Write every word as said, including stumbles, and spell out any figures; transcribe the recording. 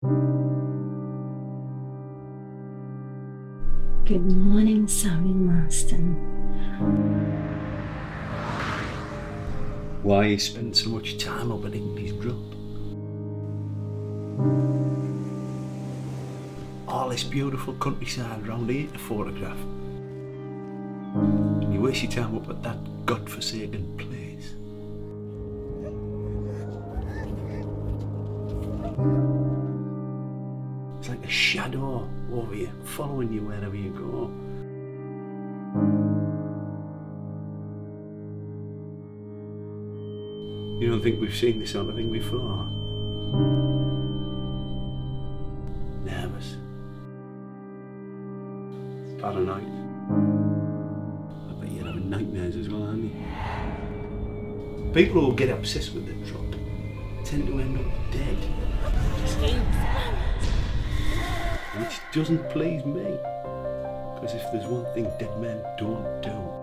Good morning, Sally Marston. Why you spend so much time up at English Drop? All this beautiful countryside round here to photograph. And you waste your time up at that godforsaken place. It's like a shadow over you, following you wherever you go. You don't think we've seen this sort of thing before? Nervous. Paranoid. I bet you're having nightmares as well, aren't you? People who get obsessed with the drop tend to end up dead. Which doesn't please me. Because if there's one thing dead men don't do,